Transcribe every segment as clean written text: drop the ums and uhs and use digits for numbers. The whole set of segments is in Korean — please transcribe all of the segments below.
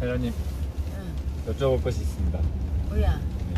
회장님, 응. 여쭤볼 것이 있습니다. 뭐야?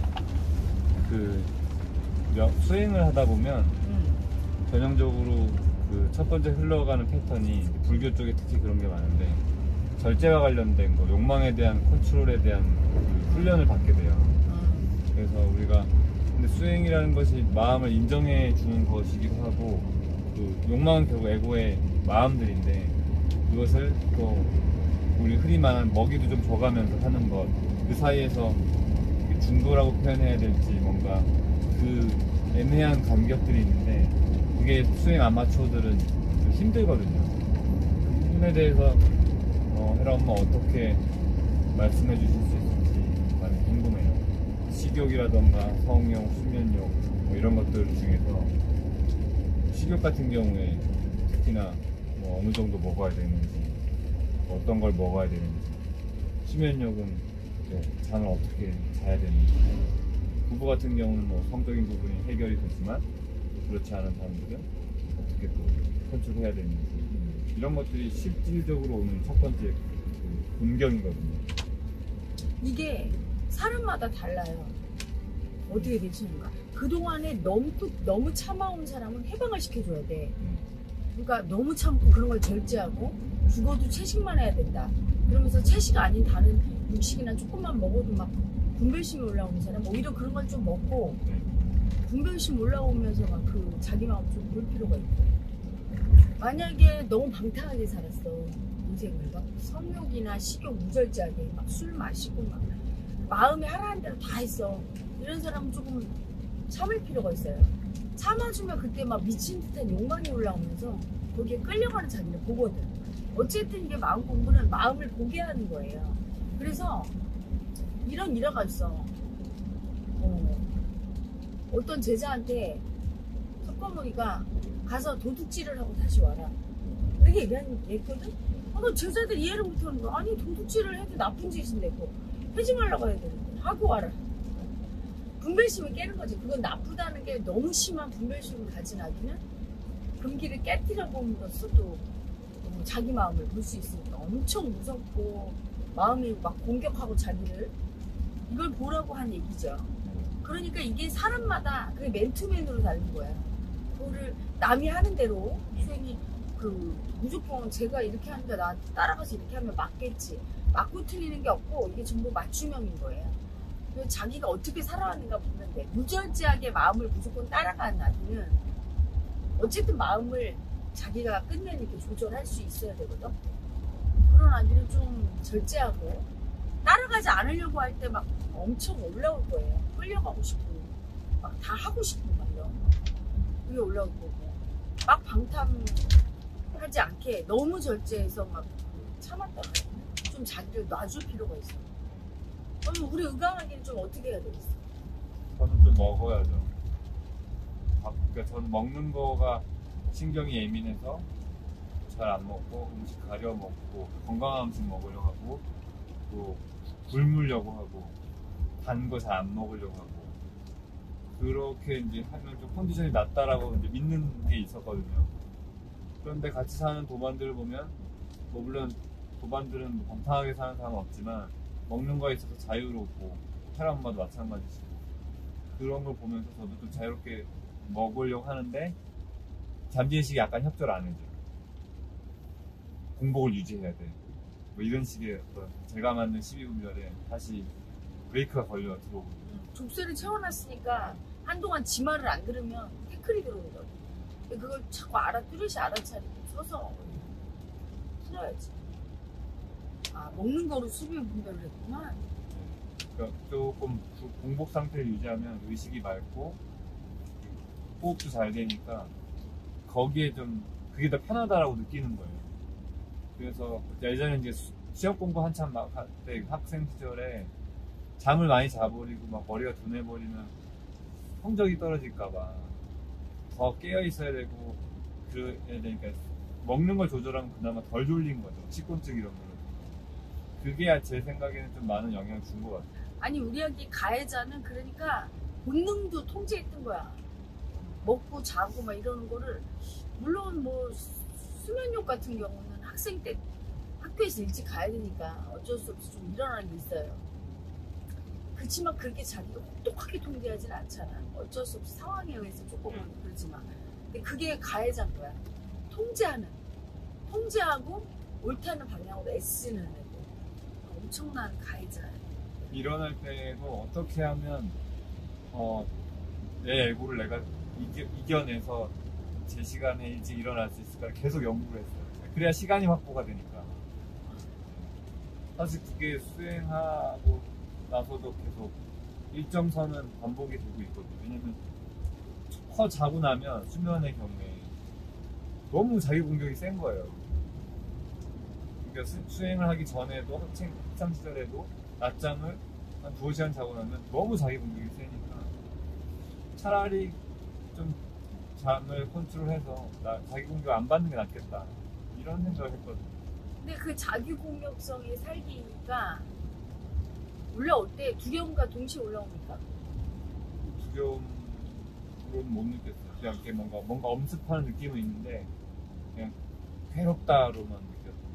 수행을 하다 보면 응. 전형적으로 그 첫 번째 흘러가는 패턴이 불교 쪽에 특히 그런 게 많은데 절제와 관련된 거, 욕망에 대한 컨트롤에 대한 그 훈련을 받게 돼요. 그래서 우리가 근데 수행이라는 것이 마음을 인정해 주는 것이기도 하고 그 욕망은 결국 에고의 마음들인데 그것을 또 우리 흔히 말하는 먹이도 좀 줘가면서 하는 것, 그 사이에서 중도라고 표현해야 될지 뭔가 그 애매한 간격들이 있는데 그게 수행 아마추어들은 좀 힘들거든요. 그 부분에 대해서 헤라 엄마 어떻게 말씀해 주실 수 있을지 많이 궁금해요. 식욕이라던가 성욕, 수면욕 뭐 이런 것들 중에서 식욕 같은 경우에 특히나 뭐 어느 정도 먹어야 되는지 어떤 걸 먹어야 되는지 수면욕은 잠을 어떻게 자야 되는지 부부 같은 경우는 뭐 성적인 부분이 해결이 되지만 그렇지 않은 사람들은 어떻게 또 컨트롤해야 되는지 이런 것들이 실질적으로 오는 첫 번째 그 본경이거든요. 이게 사람마다 달라요. 어떻게 되시는가. 그동안에 너무 참아온 사람은 해방을 시켜줘야 돼. 그러니까 너무 참고 그런 걸 절제하고 죽어도 채식만 해야 된다. 그러면서 채식 아닌 다른 육식이나 조금만 먹어도 막 분별심이 올라오는 사람 오히려 그런 걸 좀 먹고 분별심 올라오면서 막 그 자기 마음 좀 볼 필요가 있고 만약에 너무 방탕하게 살았어 인생을 막 성욕이나 식욕 무절제하게 막 술 마시고 막 마음에 하라는 대로 다 했어 이런 사람은 조금 참을 필요가 있어요. 참아주면 그때 막 미친 듯한 욕망이 올라오면서 거기에 끌려가는 자기를 보거든. 어쨌든 이게 마음 공부는 마음을 보게 하는 거예요. 그래서 이런 일화가 있어. 어떤 제자한테 석가모니가 가서 도둑질을 하고 다시 와라 이렇게 얘기했거든. 너 제자들 이해를 못하는 거야. 아니 도둑질을 해도 나쁜 짓인데 뭐 하지 말라고 해야 되는데 하고 와라. 분별심을 깨는 거지. 그건 나쁘다는 게 너무 심한 분별심을 가진 아기는 금기를 깨뜨려 보는 것도 자기 마음을 볼 수 있으니까 엄청 무섭고 마음이 막 공격하고 자기를 이걸 보라고 한 얘기죠. 그러니까 이게 사람마다 그게 맨투맨으로 다른 거야. 그거를 남이 하는 대로 수행이 무조건 제가 이렇게 하니까 나 따라가서 이렇게 하면 맞겠지. 맞고 틀리는 게 없고 이게 전부 맞춤형인 거예요. 그래서 자기가 어떻게 살아가는가 보면 돼. 무절제하게 마음을 무조건 따라가는 아기는 어쨌든 마음을 자기가 끝내 이렇게 조절할 수 있어야 되거든. 그런 아기는 좀 절제하고 따라가지 않으려고 할 때 막 엄청 올라올 거예요. 끌려가고 싶고 막 다 하고 싶고 막 이런 그게 올라올 거고 막 방탕하지 않게 너무 절제해서 막 참았다가 좀 자기를 놔줄 필요가 있어. 그럼 우리 의강하기는 좀 어떻게 해야 되겠어? 저는 좀 먹어야죠. 그러니까 저는 먹는 거가 신경이 예민해서 잘 안 먹고 음식 가려 먹고 건강한 음식 먹으려고 하고 또 굶으려고 하고 단 거 잘 안 먹으려고 하고 그렇게 이제 하면 좀 컨디션이 낮다라고 이제 믿는 게 있었거든요. 그런데 같이 사는 도반들을 보면 뭐 물론 도반들은 방탕하게 사는 사람은 없지만 먹는 거에 있어서 자유롭고 헤라 엄마도 마찬가지시고 그런 걸 보면서 저도 좀 자유롭게 먹으려고 하는데 잠재의식이 약간 협조를 안 해줘요. 공복을 유지해야 돼. 뭐 이런 식의 어떤 제가 만든 12분별에 다시 브레이크가 걸려 들어오거든요. 족쇄를 채워놨으니까 한동안 지 말을 안 들으면 태클이 들어오더라고. 그걸 자꾸 뚜렷이 알아차리고 서서 풀어야지. 아 먹는 거로 수비 분별을 했구나. 그러니까 조금 공복 상태를 유지하면 의식이 맑고 호흡도 잘 되니까 거기에 좀 그게 더 편하다라고 느끼는 거예요. 그래서 예전에 이제 시험 공부 한참 막 할 때 학생 시절에 잠을 많이 자버리고 막 머리가 둔해버리면 성적이 떨어질까봐 더 깨어 있어야 되고 그래야 되니까 먹는 걸 조절하면 그나마 덜 졸린 거죠. 식곤증 이런 거는. 그게 제 생각에는 좀 많은 영향을 준 것 같아요. 아니 우리 아기 가해자는 그러니까 본능도 통제했던 거야. 먹고 자고 막 이러는 거를 물론 뭐 수면욕 같은 경우는 학생 때 학교에서 일찍 가야 되니까 어쩔 수 없이 좀 일어나는 게 있어요. 그렇지만 그렇게 자기가 혹독하게 통제하진 않잖아. 어쩔 수 없이 상황에 의해서 조금은 그러지만. 근데 그게 가해자인 거야. 통제하고 옳다는 방향으로 애쓰는 애들. 엄청난 가해자야. 일어날 때도 어떻게 하면 내 에고를 내가 이겨내서 제 시간에 일찍 일어날 수 있을까 계속 연구를 했어요. 그래야 시간이 확보가 되니까. 사실 그게 수행하고 나서도 계속 일정선은 반복이 되고 있거든요. 왜냐면 자고 나면 수면의 경우에 너무 자기 공격이 센 거예요. 그러니까 수행을 하기 전에도 학창 시절에도 낮잠을 한 2시간 자고 나면 너무 자기 공격이 세니까 차라리 좀 잠을 컨트롤해서 자기 공격 안 받는 게 낫겠다 이런 생각을 했거든요. 근데 그 자기 공격성이 살기가 올라올 때 두려움과 동시에 올라옵니까? 두려움으로는 못 느꼈어요. 그냥 이렇게 뭔가 엄습하는 느낌은 있는데 그냥 괴롭다로만 느꼈어요.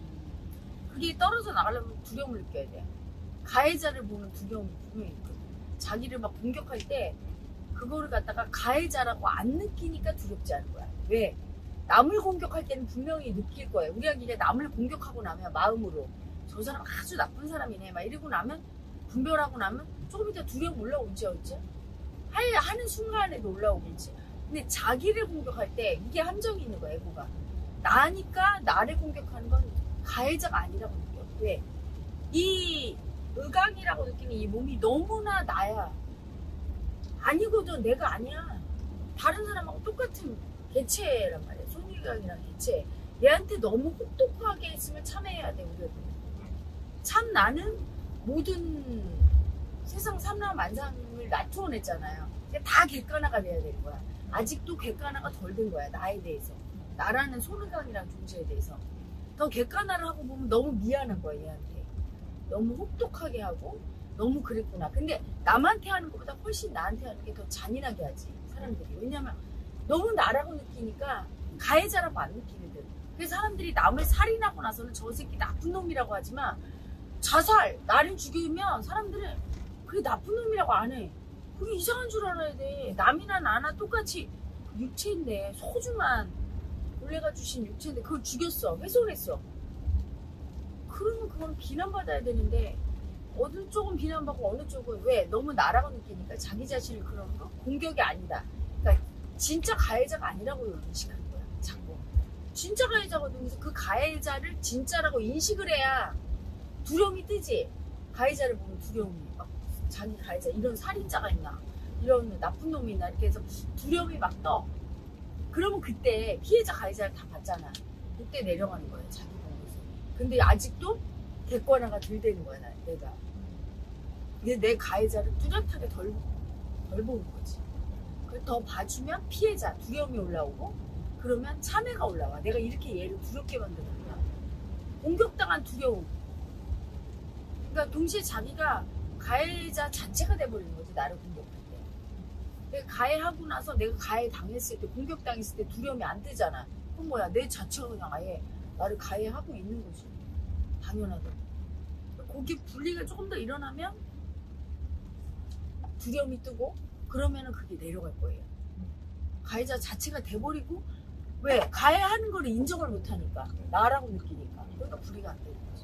그게 떨어져 나가려면 두려움을 느껴야 돼. 가해자를 보는 두려움이 분명히 있거든. 자기를 막 공격할 때 그거를 갖다가 가해자라고 안 느끼니까 두렵지 않은 거야. 왜? 남을 공격할 때는 분명히 느낄 거예요. 우리가 이제 남을 공격하고 나면 마음으로 저 사람 아주 나쁜 사람이네 막 이러고 나면 분별하고 나면 조금 이따 두려움 올라오지 어째? 하는 순간에도 올라오겠지. 근데 자기를 공격할 때 이게 함정이 있는 거야. 에고가. 나니까 나를 공격하는 건 가해자가 아니라고 느껴. 왜? 이 의강이라고 느끼는 이 몸이 너무나 나야. 아니거든. 내가 아니야. 다른 사람하고 똑같은 개체란 말이야. 손일강이랑 개체. 얘한테 너무 혹독하게 했으면 참해야 돼. 우리가. 참 나는 모든 세상 삼라만상을 낮추어냈잖아요. 다 객관화가 돼야 되는 거야. 아직도 객관화가 덜 된 거야. 나에 대해서. 나라는 손일강이란 존재에 대해서. 더 객관화를 하고 보면 너무 미안한 거야. 얘한테. 너무 혹독하게 하고 너무 그랬구나. 근데 남한테 하는 것보다 훨씬 나한테 하는 게 더 잔인하게 하지. 사람들이. 왜냐면 너무 나라고 느끼니까 가해자라고 안 느끼거든. 그래서 사람들이 남을 살인하고 나서는 저 새끼 나쁜 놈이라고 하지만 자살, 나를 죽이면 사람들은 그게 나쁜 놈이라고 안 해. 그게 이상한 줄 알아야 돼. 남이나 나나 똑같이 육체인데 소중한 원래가 주신 육체인데 그걸 죽였어. 훼손했어. 그러면 그건 비난받아야 되는데 어느 쪽은 비난받고 어느 쪽은 왜? 너무 나라고 느끼니까 자기 자신을 그런 거? 공격이 아니다. 그러니까 진짜 가해자가 아니라고 인식하는 거야. 자꾸. 진짜 가해자거든. 그래서 그 가해자를 진짜라고 인식을 해야 두려움이 뜨지. 가해자를 보면 두려움이 막 자기 가해자 이런 살인자가 있나 이런 나쁜 놈이 있나 이렇게 해서 두려움이 막 떠. 그러면 그때 피해자 가해자를 다 봤잖아. 그때 내려가는 거야 자기 보면서. 근데 아직도 객관화가 덜 되는 거야 내가. 이게 내 가해자를 뚜렷하게 덜 보는 거지. 그래서 더 봐주면 피해자 두려움이 올라오고 그러면 참회가 올라와. 내가 이렇게 얘를 두렵게 만드는구나. 공격당한 두려움. 그러니까 동시에 자기가 가해자 자체가 돼버리는 거지. 나를 공격할 때. 내가 가해하고 나서 내가 가해 당했을 때 공격당했을 때 두려움이 안 뜨잖아. 그럼 뭐야 내 자체가 그냥 아예 나를 가해하고 있는 거지. 당연하다. 거기 분리가 조금 더 일어나면 두려움이 뜨고 그러면은 그게 내려갈 거예요. 가해자 자체가 돼버리고 왜? 가해하는 거를 인정을 못하니까 나라고 느끼니까. 그러니까 분리가 안 되는 거지.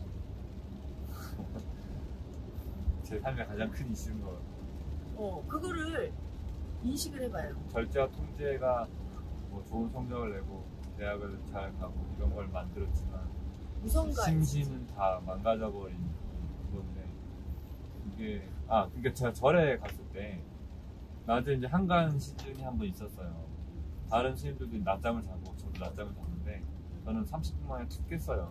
제 삶의 가장 큰 이슈인 것 같아요. 그거를 인식을 해봐요. 절제와 통제가 뭐 좋은 성적을 내고 대학을 잘 가고 이런 걸 만들었지만 심신은 다 망가져버린 건데 이게 그러니까 제가 절에 갔을 때 낮에 이제 한간 시즌이 한 번 있었어요. 다른 스님들도 낮잠을 자고 저도 낮잠을 잤는데 저는 30분 만에 툭 깼어요.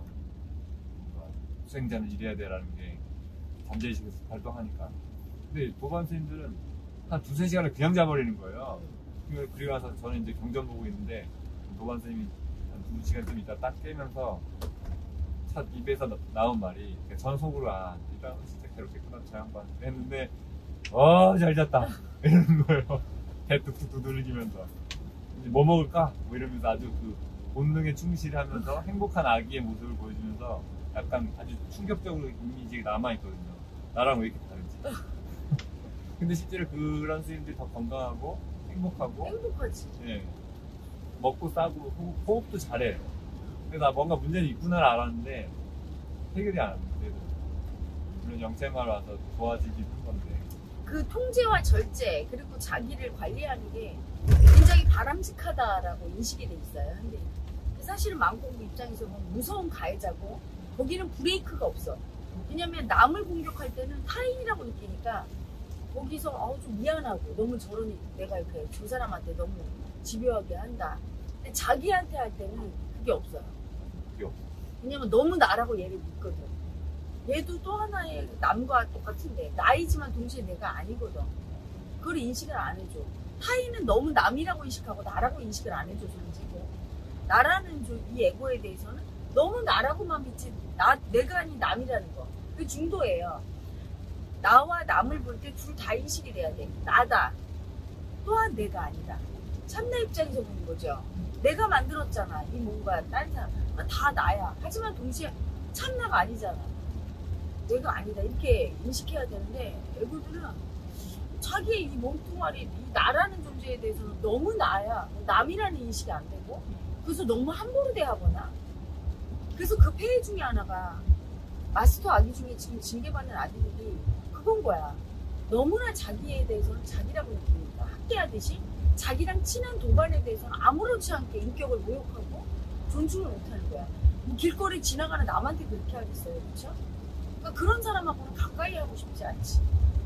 수행자는 이래야 돼라는 게 잠재의식에서 발동하니까. 근데 도반 스님들은 한 2-3시간을 그냥 자버리는 거예요. 그리고 나서 저는 이제 경전 보고 있는데 도반 스님이 한 2시간 좀 있다 딱 깨면서 차 입에서 나온 말이 전 속으로 이따가 진짜 괴롭겠구나 저 양반 했는데 잘 잤다 이러는 거예요. 배 뚝뚝 두들기면서 뭐 먹을까? 뭐 이러면서 아주 그 본능에 충실하면서 행복한 아기의 모습을 보여주면서 약간 아주 충격적으로 이미지가 남아있거든요. 나랑 왜 이렇게 다르지? 근데 실제로 그런 스님들이 더 건강하고 행복하고 행복하지. 예, 먹고 싸고 호흡도 잘해. 근데 나 뭔가 문제는 있구나 알았는데 해결이 안 돼. 물론 영체마을 와서 도와지긴 한 건데. 그 통제와 절제 그리고 자기를 관리하는 게 굉장히 바람직하다라고 인식이 돼 있어요. 근데 사실은 마음공부 입장에서 보면 무서운 가해자고 거기는 브레이크가 없어. 왜냐면 남을 공격할 때는 타인이라고 느끼니까 거기서 좀 미안하고 너무 저런 내가 이렇게 저 사람한테 너무 집요하게 한다. 근데 자기한테 할 때는 그게 없어요. 그게 없어. 왜냐면 너무 나라고 얘를 믿거든. 얘도 또 하나의 남과 똑같은데 나이지만 동시에 내가 아니거든. 그걸 인식을 안 해줘. 타인은 너무 남이라고 인식하고 나라고 인식을 안 해줘서 문제고, 나라는 이 에고에 대해서는 너무 나라고만 믿지 내가 아닌 남이라는 거. 그게 중도예요. 나와 남을 볼 때 둘 다 인식이 돼야 돼. 나다. 또한 내가 아니다. 참나 입장에서 보는 거죠. 내가 만들었잖아. 이 뭔가 다른 사람 다 나야. 하지만 동시에 참나가 아니잖아. 내가 아니다. 이렇게 인식해야 되는데 애고들은 자기의 이 몸뚱아리, 이 나라는 존재에 대해서는 너무 나야. 남이라는 인식이 안 되고, 그래서 너무 함부로 대하거나. 그래서 그 폐해 중에 하나가 마스터 아기 중에 지금 징계받는 아기들이 그건 거야. 너무나 자기에 대해서는 자기라고 느끼니까 학대하듯이 자기랑 친한 동반에 대해서는 아무렇지 않게 인격을 모욕하고 존중을 못하는 거야. 길거리 지나가는 남한테 그렇게 하겠어요, 그렇죠? 그러니까 그런 사람하고는 가까이 하고 싶지 않지.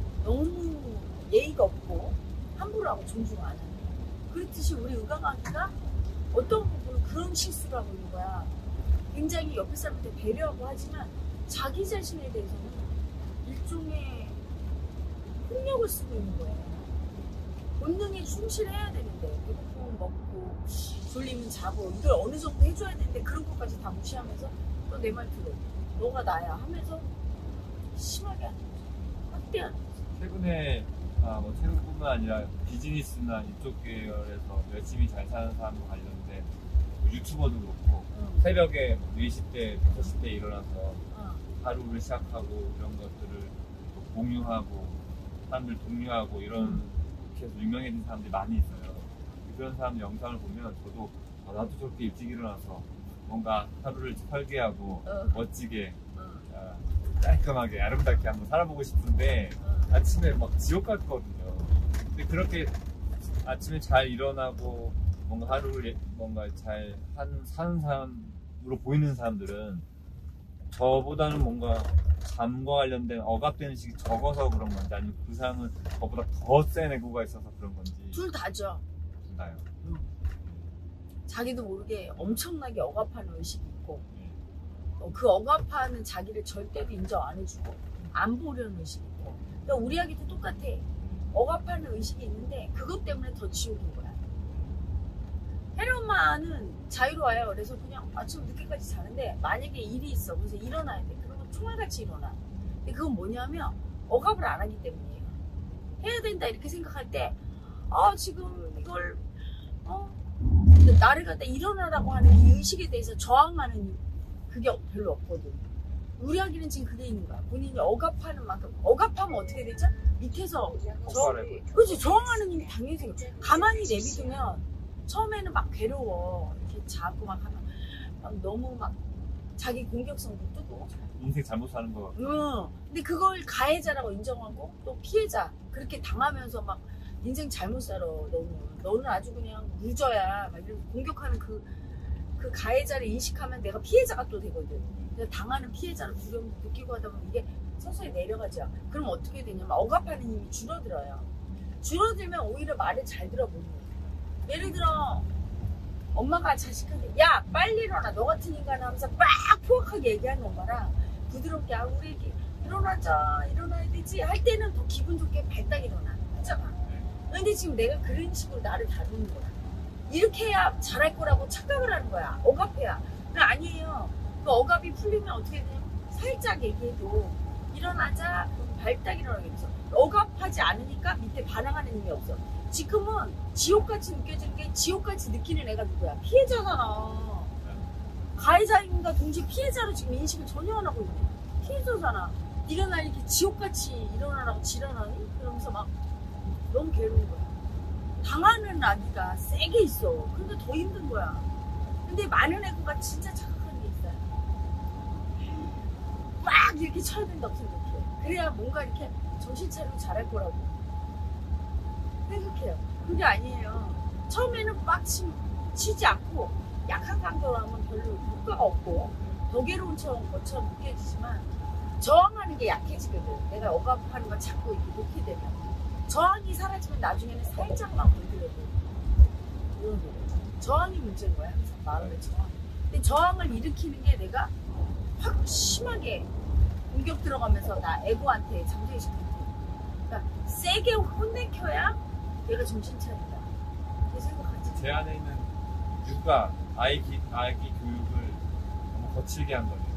너무 예의가 없고 함부로 하고 존중 안 하는. 그렇듯이 우리 의강아기가 어떤 부분은 그런 실수를 하고 있는 거야. 굉장히 옆에 사람한테 배려하고 하지만 자기 자신에 대해서는 일종의 폭력을 쓰고 있는 거예요. 본능에 충실해야 되는데 배고프면 먹고 졸리면 자고 이걸 어느 정도 해줘야 되는데 그런 것까지 다 무시하면서 너 내 말 들어. 너가 나야 하면서 심하게 하는 거죠. 확대하는 거죠. 최근에 뭐 체육뿐만 아니라 비즈니스나 이쪽 계열에서 열심히 잘 사는 사람과 관련된 뭐 유튜버도 그렇고 새벽에 4시 때, 5시 때 일어나서 하루를 시작하고 이런 것들을 또 공유하고 사람들 독려하고 이런 계속 유명해진 사람들이 많이 있어요. 그런 사람들 영상을 보면 저도 나도 저렇게 일찍 일어나서 뭔가 하루를 설계하고 멋지게 깔끔하게 아름답게 한번 살아보고 싶은데 아침에 막 지옥 같거든요. 근데 그렇게 아침에 잘 일어나고 뭔가 하루를 뭔가 잘 사는 사람으로 보이는 사람들은 저보다는 뭔가 잠과 관련된 억압되는 식이 적어서 그런 건지 아니면 그 사람은 저보다 더 센 에고가 있어서 그런 건지. 둘 다죠. 둘 다요. 자기도 모르게 엄청나게 억압하는 의식이 있고 그 억압하는 자기를 절대로 인정 안 해주고 안 보려는 의식이 있고. 그러니까 우리 아기도 똑같아. 억압하는 의식이 있는데 그것 때문에 더 지옥인 거야. 혜리 엄마는 자유로워요. 그래서 그냥 아침 늦게까지 자는데 만약에 일이 있어. 그래서 일어나야 돼. 그러면 총알같이 일어나. 근데 그건 뭐냐면 억압을 안 하기 때문이에요. 해야 된다 이렇게 생각할 때 지금 이걸 나를 갖다 일어나라고 하는 이 의식에 대해서 저항하는 그게 별로 없거든. 우리 아기는 지금 그게 있는 거야. 본인이 억압하는 만큼. 억압하면 어떻게 되죠? 밑에서 그렇지, 저항하는 힘이 당연히 생겨. 가만히 내비두면 처음에는 막 괴로워. 이렇게 자고 막 하면 막 너무 막 자기 공격성도 뜨고. 인생 잘못 사는 거. 근데 그걸 가해자라고 인정하고 또 피해자 그렇게 당하면서 막 인생 잘못 살아. 너는 아주 그냥 루저야. 막 이런 공격하는 그 가해자를 인식하면 내가 피해자가 또 되거든. 그래서 당하는 피해자를 두려움 느끼고 하다 보면 이게 서서히 내려가죠. 그럼 어떻게 되냐면 억압하는 힘이 줄어들어요. 줄어들면 오히려 말을 잘 들어보는 거예요. 예를 들어 엄마가 자식한테 야 빨리 일어나 너 같은 인간 하면서 막 포악하게 얘기하는 엄마랑 부드럽게 우리 애기 일어나자 일어나야 되지 할 때는 더 기분 좋게 발딱 일어나 하잖아. 근데 지금 내가 그런 식으로 나를 다루는 거야. 이렇게 해야 잘할 거라고 착각을 하는 거야. 억압해야. 근데 아니에요. 그 억압이 풀리면 어떻게 되냐면 살짝 얘기해도 일어나자 그럼 발딱 일어나겠죠. 억압하지 않으니까 밑에 반항하는 힘이 없어. 지금은 지옥같이 느껴지는 게 지옥같이 느끼는 애가 누구야? 피해자잖아. 가해자인 억압과 동시에 피해자로 지금 인식을 전혀 안 하고 있네. 피해자잖아. 네가 날 이렇게 지옥같이 일어나라고 지랄하니? 그러면서 막 너무 괴로운 거야. 당하는 아기가 세게 있어. 그러니까 더 힘든 거야. 근데 많은 애구가 진짜 착각하는 게 있어요. 막 이렇게 쳐야 된다고 생각해. 그래야 뭔가 이렇게 정신 차리고 잘할 거라고 생각해요. 그게 아니에요. 처음에는 막 치지 않고 약한 강도로 하면 별로 효과가 없고 더 괴로운 것처럼 느껴지지만 저항하는 게 약해지거든. 내가 억압하는 걸 자꾸 이렇게 놓게 되면 저항이 사라지면 나중에는 살짝만 건드려도 이런 거. 저항이 문제인 거야. 항상 마음의 저항. 근데 저항을 일으키는 게 내가 확 심하게 공격 들어가면서 나 에고한테 잠재의식한테 그러니까 세게 혼내켜야 내가 정신 차린다. 그렇게 생각하지. 제 안에 있는 육아, 아기 교육을 너무 거칠게 한 거예요.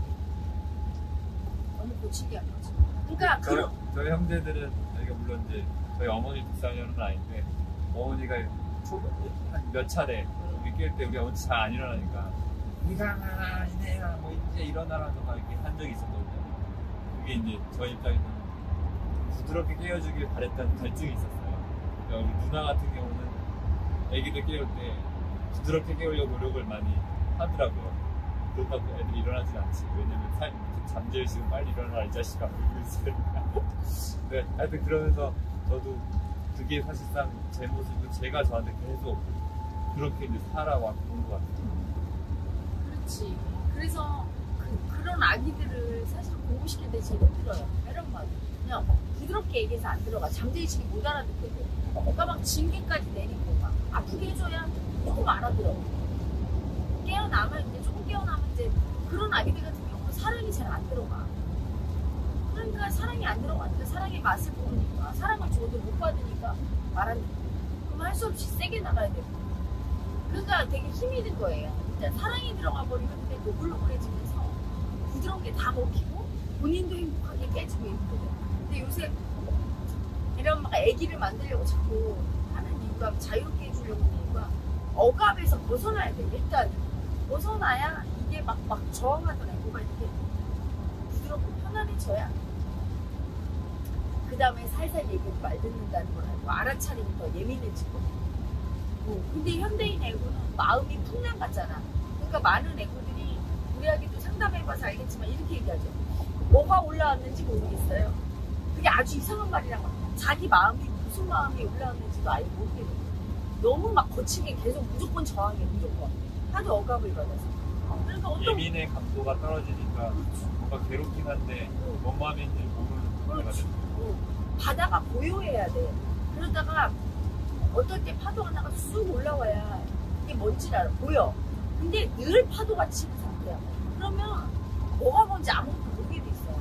너무 고치게 한 거지. 그러니까 저희 형제들은 저희가 물론 이제 저희 어머니 뒷사연은 아닌데 어머니가 한 몇 차례 우리 깰 때 우리 어머니 잘 안 일어나니까 이상아 이내라 뭐 이제 일어나라고 막 이렇게 한 적이 있었거든요. 그게 이제 저희 입장에서는 부드럽게 깨워주길 바랬던 갈증이 있었어요. 그러니까 우리 누나 같은 경우는 애기들 깨울 때 부드럽게 깨우려고 노력을 많이 하더라고요. 그렇다고 애들이 일어나진 않지. 왜냐면 잠재의식은 빨리 일어나라 이 자식아 울고 있으니까. 네, 하여튼 그러면서 저도 그게 사실상 제 모습은 제가 저한테 계속 그렇게 이제 살아왔던 것 같아요. 그렇지. 그래서 그런 아기들을 사실 공부시킬 때 제일 힘들어요. 이런 말. 그냥 부드럽게 얘기해서 안 들어가. 잠재의식이 못 알아듣거든. 그러니까 막 징계까지 내리고 막 아프게 해줘야 조금 알아들어. 깨어나면 이제 조금 깨어나면 이제 그런 아기들 같은 경우는 사랑이 잘 안 들어가. 그러니까 사랑이 안 들어가니까 사랑의 맛을 모르니까 사랑을 줘도 못 받으니까 말 안 듣고 그럼 할 수 없이 세게 나가야 되고 그러니까 되게 힘이 든 거예요. 사랑이 들어가 버리면 근데 노블노블해지면서 부드러운 게 다 먹히고 본인도 행복하게 깨지고 있거든. 근데 요새 이런 막 애기를 만들려고 자꾸 하는 이유가 자유롭게 해주려고 하는 이유가 억압에서 벗어나야 돼. 일단 벗어나야 이게 막 저항하던 애고가 이렇게 부드럽고 편안해져야 그 다음에 살살 얘기해도 말 듣는다는 걸 알고 알아차리면 더 예민해지고 근데 현대인 애고는 마음이 풍랑 같잖아. 그러니까 많은 애고들이 우리 아기도 상담해봐서 알겠지만 이렇게 얘기하죠. 뭐가 올라왔는지 모르겠어요. 그게 아주 이상한 말이란 거야. 자기 마음이 무슨 마음이 올라왔는지도 알고 모르게 돼. 너무 막 거칠게 계속 무조건 저항해 무조건 하도 억압을 받아서 그러니까 어떤 예민의 감도가 떨어지니까 뭔가 괴롭긴 한데 뭔 마음인지 모르는 상태가 되죠. 바다가 고요해야 돼. 그러다가 어떨 때 파도 하나가 쑥 올라와야 이게 뭔지 알아 보여. 근데 늘 파도가 치는 상태야. 그러면 뭐가 뭔지 아무것도 모르게 돼 있어.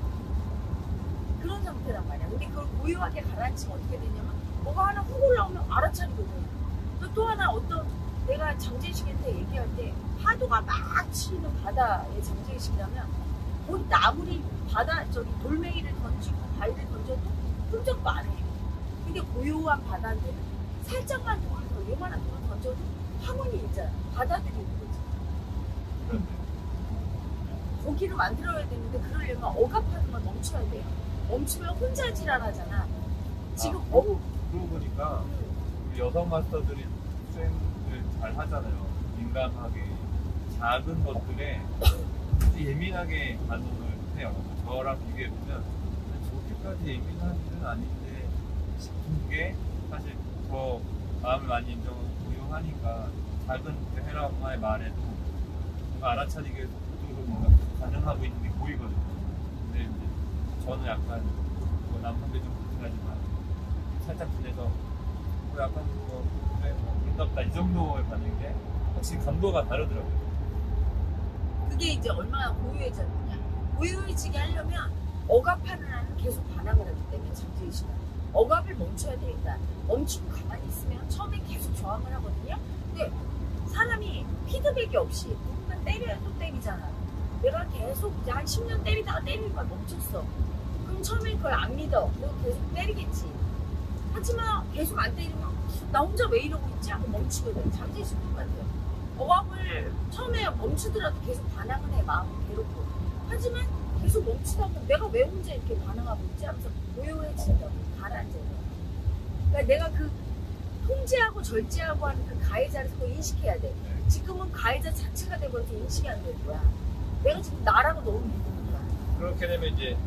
그런 상태란 말이야. 근데 그걸 고요하게 가라앉히면 어떻게 되냐면 뭐가 하나 훅 올라오면 알아차리거든. 또 하나 어떤 내가 잠재의식한테 얘기할 때 파도가 막 치는 바다의 잠재의식이라면 거기 아무리 바다 저기 돌멩이를 던지고 바위를 던져도 흠적도 안 해. 근데 고요한 바다한테는 살짝만 돌을 더 요만한 돌을 던져도 황혼이 있잖아. 받아들이는 거지. 그런데 고기를 만들어야 되는데 그러려면 억압하는 걸 멈춰야 돼요. 멈추면 혼자 지랄하잖아. 지금 그러고 보니까 우리 여성 마스터들이 수행을 잘 하잖아요. 민감하게 작은 것들에 예민하게 반응을 해요. 저랑 비교해보면 저렇게까지 예민한 일은 아닌데 싶은 게 사실 저 마음을 많이 인정하고 고요하니까 작은 헤라마의 말에도 뭔가 알아차리게 속도로 뭔가 반응하고 있는 게 보이거든요. 근데 이제 저는 약간 뭐 남성들 좀 그렇긴 하지만 살짝 지내서 뭐 약간 뭐 그래 뭐 그런답다 이 정도의 반응인데 확실히 감도가 다르더라고요. 그게 이제 얼마나 고요해졌느냐. 고요해지게 하려면 억압하는 한은 계속 반항을 하기 때문에 잠재의식은 억압을 멈춰야 되니까 멈추고 가만히 있으면 처음에 계속 저항을 하거든요. 근데 사람이 피드백이 없이 누군가 때려야 또 때리잖아. 내가 계속 이제 한 10년 때리다가 때리는 걸 멈췄어. 그럼 처음에 그걸 안 믿어. 그리고 계속 때리겠지. 하지만 계속 안 때리면 나 혼자 왜 이러고 있지? 하고 멈추거든. 잠재의식 똑같아요. 억압을 처음에 멈추더라도 계속 반항을 해. 마음이 괴롭고. 하지만 계속 멈추다 보면 내가 왜 혼자 이렇게 반항하고 있지 하면서 고요해진다고. 가라앉아요. 그러니까 내가 그 통제하고 절제하고 하는 그 가해자를 자꾸 인식해야 돼. 지금은 가해자 자체가 돼버려서 인식이 안 될 거야. 내가 지금 나라고 너무 믿는 거야. 그렇게 되면 이제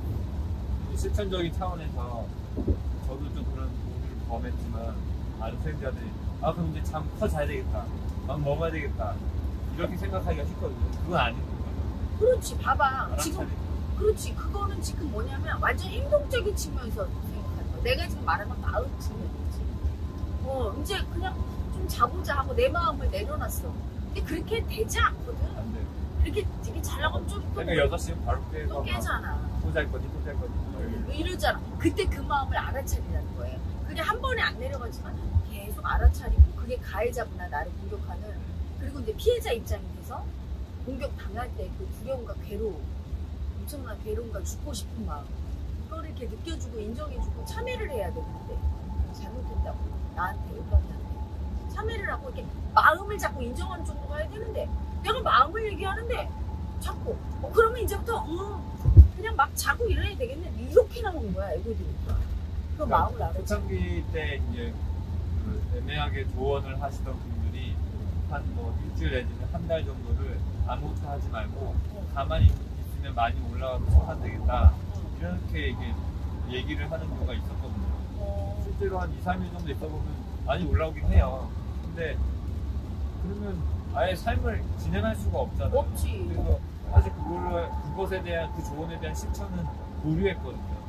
실천적인 차원에서 저도 좀 그런 도움을 범했지만 다른 수행자들이 그럼 이제 잠 커 자야 되겠다, 막 먹어야 되겠다 이렇게 생각하기가 쉽거든요. 그건 아닌 거예요. 그렇지. 봐봐. 지금 알아차리고. 그렇지. 그거는 지금 뭐냐면 완전 행동적인 측면에서 생각하는 거야. 내가 지금 말한 건 마음 측면이지. 이제 그냥 좀 자보자 하고 내 마음을 내려놨어. 근데 그렇게 되지 않거든. 안 돼요. 이렇게 되게 잘 나가면 좀 또 그러니까 6시면 바로 깨고 깨잖아. 또 잘 거지 또 잘 거지 이러잖아. 그때 그 마음을 알아차리라는 거예요. 그게 한 번에 안 내려가지만 계속 알아차리고 그게 가해자구나 나를 공격하는. 그리고 이제 피해자 입장이 돼서 공격 당할 때 그 두려움과 괴로움, 엄청난 괴로움과 죽고 싶은 마음, 그걸 이렇게 느껴주고 인정해주고 참여를 해야 되는데 잘못된다고 나한테 연락이 참여를 하고 이렇게 마음을 자꾸 인정하는 정도가 해야 되는데 내가 마음을 얘기하는데 자꾸 그러면 이제부터 그냥 막 자고 이래야 되겠네 이렇게 나오는 거야. 애고들니까 그 마음을 알아. 초창기 때 이제 그 애매하게 조언을 하시던 분들이 한 뭐 일주일 내지는 한 달 정도를 아무것도 하지 말고 가만히 있으면 많이 올라가서 소환되겠다 이렇게 얘기를 하는 경우가 있었거든요. 실제로 한 2, 3일 정도 있다 보면 많이 올라오긴 해요. 근데 그러면 아예 삶을 진행할 수가 없잖아요. 없지. 그래서 사실 그것에 대한 그 조언에 대한 실천은 보류했거든요.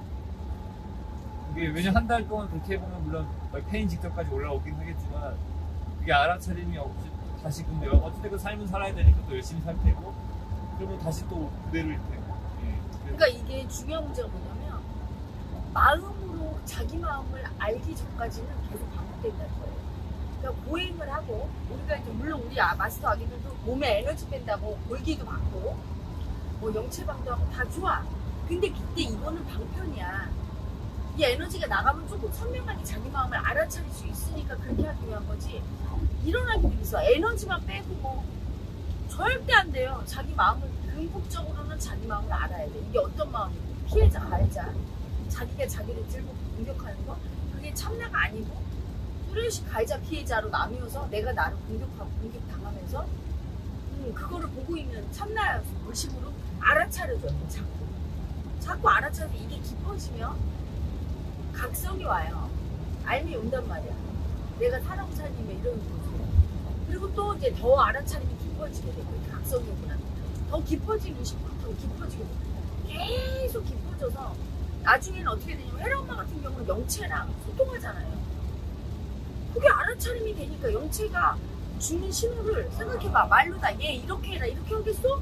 그게 왜냐면 한 달 동안 그렇게 해보면 물론 페인 직전까지 올라오긴 하겠지만 그게 알아차림이 없이 다시 근데 어쨌든 그 삶은 살아야 되니까 또 열심히 살 테고 그러면 다시 또 그대로일 테고. 그러니까 이게 중요한 문제가 뭐냐면 마음으로 자기 마음을 알기 전까지는 계속 반복된다는 거예요. 그러니까 보행을 하고 우리가 이제 물론 우리 마스터 아기들도 몸에 에너지 뺀다고 골기도 받고 뭐 영체방도 하고 다 좋아. 근데 그때 이거는 방편이야. 이 에너지가 나가면 조금 선명하게 자기 마음을 알아차릴 수 있으니까 그렇게 하기 위한 거지. 일어나기도 있어. 에너지만 빼고 뭐 절대 안 돼요. 자기 마음을 궁극적으로는 자기 마음을 알아야 돼. 이게 어떤 마음이고 피해자, 가해자, 자기가 자기를 들고 공격하는 거 그게 참나가 아니고 뚜렷이 가해자 피해자로 나뉘어서 내가 나를 공격하고 공격당하면서 그거를 보고 있는 참나 의식으로 알아차려줘요. 자꾸 알아차려. 이게 깊어지면 각성이 와요. 알미 온단 말이야. 내가 사람 살림에 이런 거죠. 그리고 또 이제 더 알아차림이 깊어지게 되고 각성이 오고 나면 더 깊어지기 싶고 더 깊어지고 계속 깊어져서 나중에는 어떻게 되냐면 혜라 엄마 같은 경우는 영체랑 소통하잖아요. 그게 알아차림이 되니까 영체가 주는 신호를 생각해봐. 말로 다 얘 이렇게 해라 이렇게 하겠어?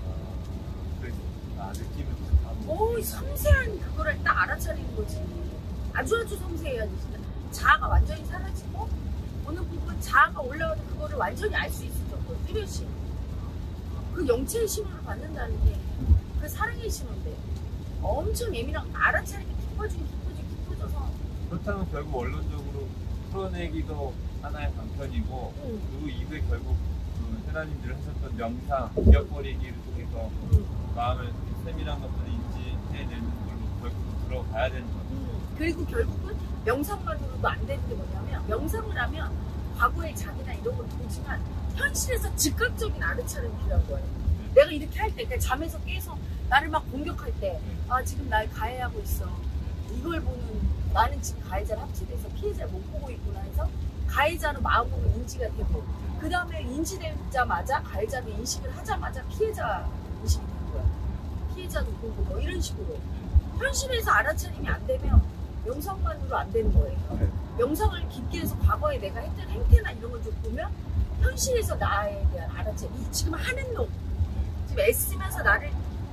느낌은 섬세한 그거를 딱 알아차리는 거지. 아주 섬세해야지. 진짜 자아가 완전히 사라지고 어느 부분 자아가 올라와도 그거를 완전히 알 수 있을 정도로 뚜렷이 그 영체의 신호를 받는다는 게 그 사랑의 신호인데 엄청 예민하고 알아차리게 깊어져서 그렇다면 결국 원론적으로 풀어내기도 하나의 방편이고 그 이후에 결국 그 혜라님들 하셨던 명상, 기억버리기를 통해서 마음을 세밀한 것들을 인지해내는 걸로 결국 들어가야 되는 거죠. 그리고 결국은 명상만으로도 안 되는 게 뭐냐면 명상을 하면 과거의 자기나 이런 걸 보지만 현실에서 즉각적인 알아차림이 필요한 거예요. 내가 이렇게 할 때, 그러니까 잠에서 깨서 나를 막 공격할 때, 지금 날 가해하고 있어. 이걸 보는 나는 지금 가해자를 합치돼서 피해자를 못 보고 있구나 해서 가해자로 마음으로 인지가 되고 그 다음에 인지되자마자 가해자를 인식을 하자마자 피해자 인식이 되는 거야. 피해자도 보고 뭐 이런 식으로 현실에서 알아차림이 안 되면 명상만으로 안 되는 거예요. 명상을 깊게 해서 과거에 내가 했던 행태나 이런 걸 좀 보면 현실에서 나에 대한 알아차림 지금 하는 놈 지금 애쓰면서 나를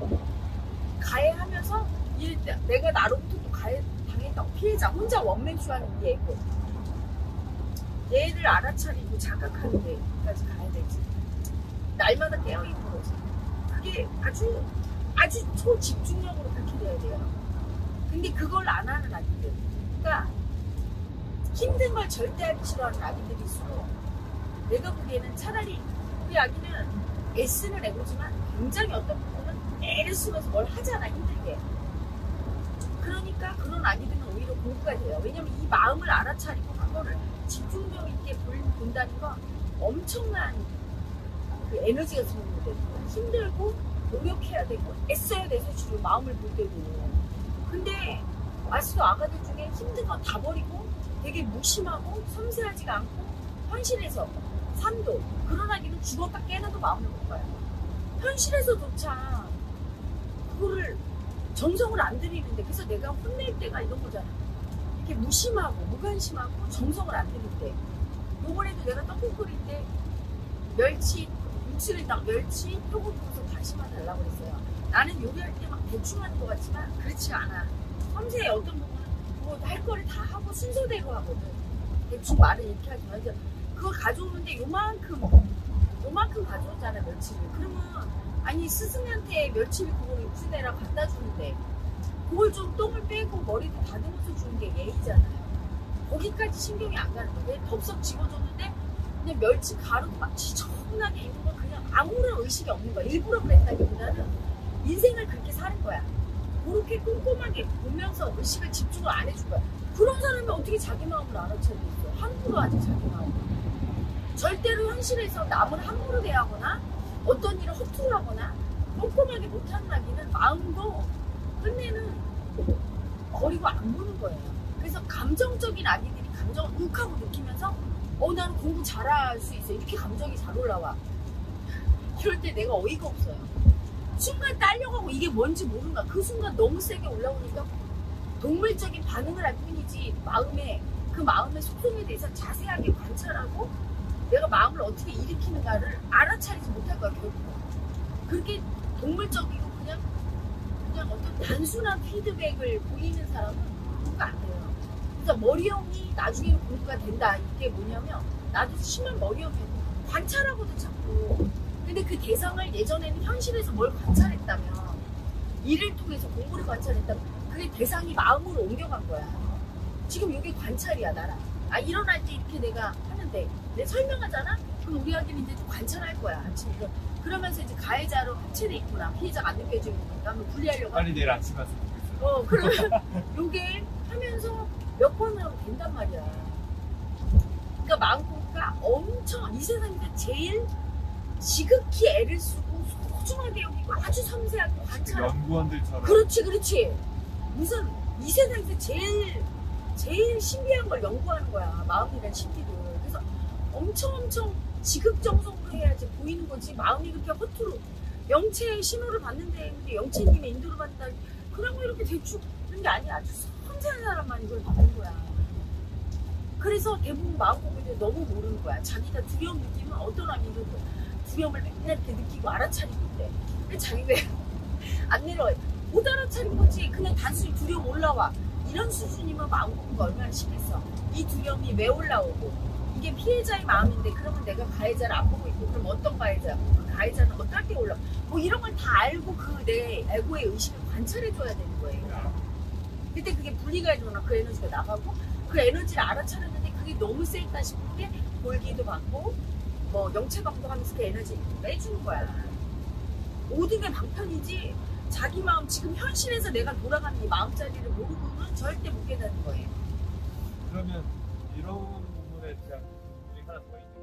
가해하면서 내가 나로부터 또 가해당했다고 피해자 혼자 원맨쇼하는 이 애고 얘를 알아차리고 자각하는 데까지 가야 되지. 날마다 깨어있는 거지. 그게 아주 초집중력으로 그렇게 돼야 돼요. 근데 그걸 안 하는 아기들. 그러니까 힘든 걸 절대 하기 싫어하는 아기들일수록 내가 보기에는 차라리 우리 아기는 애쓰는 애고지만 굉장히 어떤 부분은 애를 쓰면서 뭘 하잖아, 힘들게. 그러니까 그런 아기들은 오히려 공부가 돼요. 왜냐면 이 마음을 알아차리고 그거를 집중력 있게 본다는 건 엄청난 그 에너지가 소모되고 힘들고 노력해야 되고 애써야 돼, 사실은 마음을 볼 때도. 근데 아직도 아가들 중에 힘든 거 다 버리고 되게 무심하고 섬세하지가 않고 현실에서 삶도 그런 아기는 죽었다 깨나도 마음을 못 봐요. 현실에서조차 그거를 정성을 안 들이는데, 그래서 내가 혼낼 때가 이런 거잖아. 이렇게 무심하고 무관심하고 정성을 안 들일 때. 요번에도 내가 떡국 끓일 때 멸치, 육수를 딱 멸치, 표고 부어서 다시마 달라고 그랬어요. 나는 요리할 때 막 대충 하는 것 같지만 그렇지가 않아. 섬세해. 어떤 부분은 뭐 할 거를 다 하고 순서대로 하거든. 대충 말을 이렇게 하지 마. 그걸 가져오는데 요만큼 가져오잖아, 멸치를. 그러면 아니 스승한테 멸치를 그거 육수 내라 갖다 주는데 그걸 좀 똥을 빼고 머리도 다듬어서 주는 게 예의잖아요. 거기까지 신경이 안 가는 거예요. 덥석 집어줬는데 그냥 멸치 가루도 막 지저분하게 있는 거 그냥 아무런 의식이 없는 거야. 일부러 그랬다기보다는 인생을 그렇게 사는 거야. 그렇게 꼼꼼하게 보면서 의식을 집중을 안 해줄 거야. 그런 사람이 어떻게 자기 마음을 알아차리겠어? 함부로 하지, 자기 마음을. 절대로 현실에서 남을 함부로 대하거나 어떤 일을 허투루 하거나 꼼꼼하게 못하는 아기는 마음도 끝내는 버리고 안 보는 거예요. 그래서 감정적인 아기들이 감정을 욱하고 느끼면서 나는 공부 잘할 수 있어, 이렇게 감정이 잘 올라와. 이럴 때 내가 어이가 없어요. 순간 딸려가고 이게 뭔지 모르나. 그 순간 너무 세게 올라오니까 동물적인 반응을 할 뿐이지 그 마음의 속성에 대해서 자세하게 관찰하고 내가 마음을 어떻게 일으키는가를 알아차리지 못할 거야, 결국은. 그렇게 동물적이고 그냥 어떤 단순한 피드백을 보이는 사람은 공부가 안 돼요. 그래서 머리형이 나중에는 공부가 된다. 이게 뭐냐면, 나도 심한 머리형이었고 관찰하고도 자꾸. 근데 그 대상을 예전에는 현실에서 뭘 관찰했다면, 일을 통해서 공부를 관찰했다면 그게 대상이 마음으로 옮겨간 거야. 지금 이게 관찰이야, 나랑. 일어날 때 이렇게 내가 하는데 내가 설명하잖아? 그럼 우리 아기는 이제 좀 관찰할 거야, 아침에. 그러면서 이제 가해자로 합체돼 있구나, 피해자가 안 느껴지고 있으니까 한번 분리하려고. 빨리 내일 아침 왔으면 좋겠어. 그러면 요게 하면서 몇 번을 하면 된단 말이야. 그러니까 마음고가 엄청 이 세상에서 제일 지극히 애를 쓰고 소중하게 여기고 아주 섬세하게 관찰하고. 연구원들처럼. 그렇지. 무슨 이 세상에서 제일 신비한 걸 연구하는 거야, 마음이란 신기를. 그래서 엄청 지극정성으로 해야지 보이는 거지. 마음이 그렇게 허투루 영체의 신호를 받는데, 근데 영체님의 인도를 받는다, 그런 거 이렇게 대충 그런 게 아니야. 아주 섬세한 사람만 이걸 받는 거야. 그래서 대부분 마음고민을 너무 모르는 거야. 자기가 두려움 느끼면 어떤 아기는 두려움을 맨날 이렇게 느끼고 알아차리고 있대. 근데 자기 왜 안 내려와요? 못 알아차린 거지. 그냥 단순히 두려움 올라와. 이런 수준이면 마음고민가 얼마나 심했어. 이 두려움이 왜 올라오고, 이게 피해자의 마음인데 그러면 내가 가해자를 안 보고 있고, 그럼 어떤 가해자, 그 가해자는 어떻게 올라, 뭐 이런 걸 다 알고 그 내 에고의 의식을 관찰해줘야 되는 거예요. 그때 그게 분리가 일어나 그 에너지가 나가고, 그 에너지를 알아차렸는데 그게 너무 세다 싶을 때 볼기도 받고 뭐 영체감도 하면서 그 에너지 빼주는 거야. 모든 게 방편이지 자기 마음, 지금 현실에서 내가 돌아가는 이 마음자리를 모르고는 절대 못 깨닫는 거예요. 그러면 이런 부분에 대한 우리 하나 더 있는